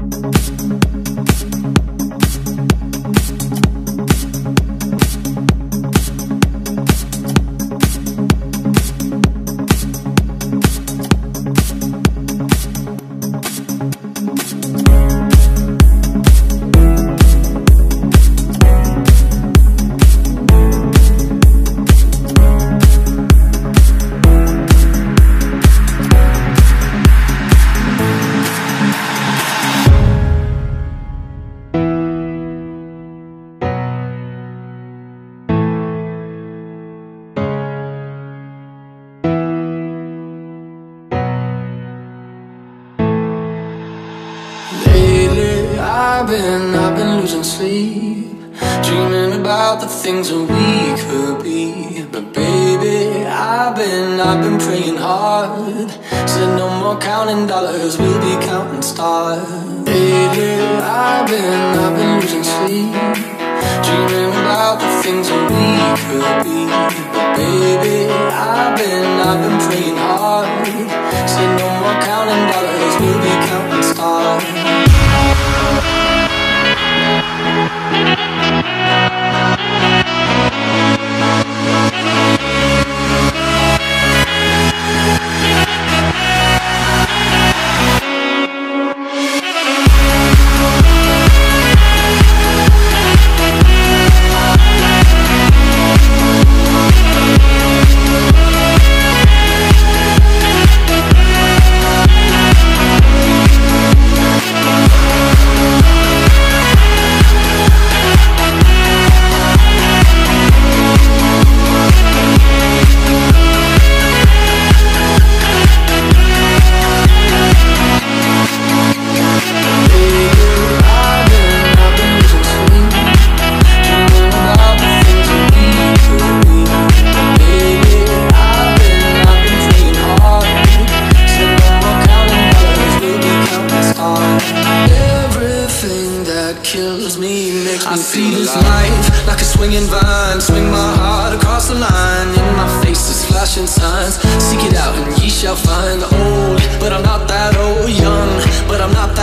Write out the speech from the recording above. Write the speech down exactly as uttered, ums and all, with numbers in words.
I've been, I've been losing sleep, dreaming about the things that we could be. But baby, I've been, I've been praying hard. Said no more counting dollars, we'll be counting stars. Lately, I've been, I've been losing sleep, dreaming about the things that we could be. But baby, I've been, I've been praying hard. Said no more counting dollars, we'll be counting stars. I see this life like a swinging vine, swing my heart across the line. In my face is flashing signs, seek it out and ye shall find. Old, but I'm not that old, young, but I'm not